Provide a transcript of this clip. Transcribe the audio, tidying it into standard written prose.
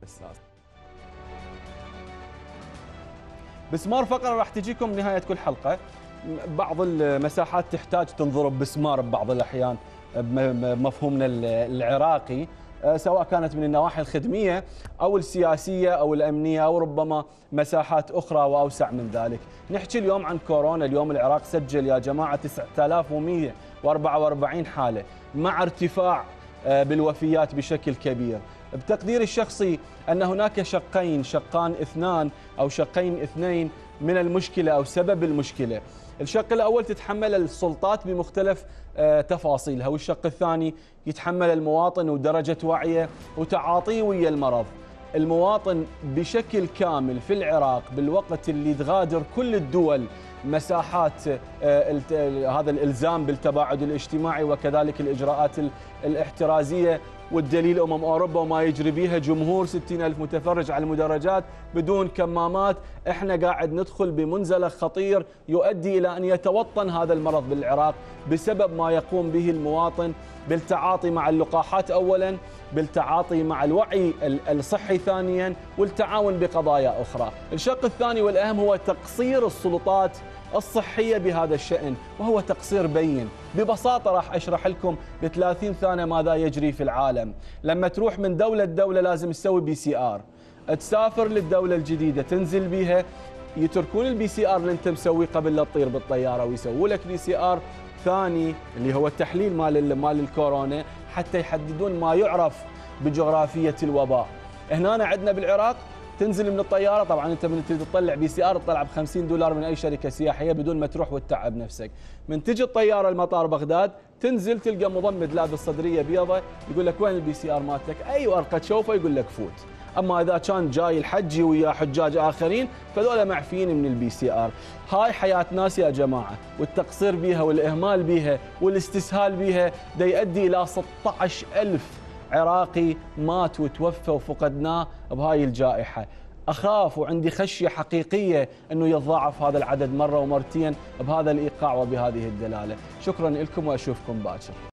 بسمار فقرة راح تجيكم نهاية كل حلقة. بعض المساحات تحتاج تنضرب بسمار ببعض الأحيان بمفهومنا العراقي، سواء كانت من النواحي الخدمية أو السياسية أو الأمنية أو ربما مساحات أخرى وأوسع من ذلك. نحكي اليوم عن كورونا. اليوم العراق سجل يا جماعة 9144 حالة مع ارتفاع بالوفيات بشكل كبير. بتقديري الشخصي أن هناك شقان اثنان أو شقين اثنين من المشكلة أو سبب المشكلة. الشق الأول تتحمل السلطات بمختلف تفاصيلها، والشق الثاني يتحمل المواطن ودرجة وعيه وتعاطيه ويا المرض. المواطن بشكل كامل في العراق بالوقت اللي تغادر كل الدول مساحات هذا الإلزام بالتباعد الاجتماعي وكذلك الإجراءات الاحترازية، والدليل أوروبا وما يجري بيها، جمهور 60,000 متفرج على المدرجات بدون كمامات. احنا قاعد ندخل بمنزلق خطير يؤدي إلى أن يتوطن هذا المرض بالعراق بسبب ما يقوم به المواطن بالتعاطي مع اللقاحات أولا، بالتعاطي مع الوعي الصحي ثانيا، والتعاون بقضايا أخرى. الشق الثاني والأهم هو تقصير السلطات الصحية بهذا الشأن، وهو تقصير بين. ببساطة راح أشرح لكم ب30 ثانية ماذا يجري في العالم. لما تروح من دولة لدولة لازم تسوي PCR، تسافر للدولة الجديدة تنزل بيها، يتركون الBCR اللي انت مسويه قبل لا تطير بالطيارة ويسووا لك PCR ثاني اللي هو التحليل مال الكورونا حتى يحددون ما يعرف بجغرافية الوباء. هنا عندنا بالعراق تنزل من الطيارة، طبعا انت من تطلع PCR تطلع ب$50 من اي شركة سياحية بدون ما تروح وتتعب نفسك. من تجي الطيارة لمطار بغداد تنزل تلقى مضمد لابس صدرية بيضة يقول لك وين الBCR مالتك؟ اي ورقة تشوفه يقول لك فوت. اما اذا كان جاي الحجي ويا حجاج اخرين فذولا معفيين من الBCR. هاي حياة ناس يا جماعة، والتقصير بيها والاهمال بيها والاستسهال بيها دا يؤدي الى 16,000 عراقي مات وتوفى وفقدناه بهاي الجائحة. أخاف وعندي خشية حقيقية أنه يتضاعف هذا العدد مرة ومرتين بهذا الإيقاع وبهذه الدلالة. شكرا لكم وأشوفكم باكر.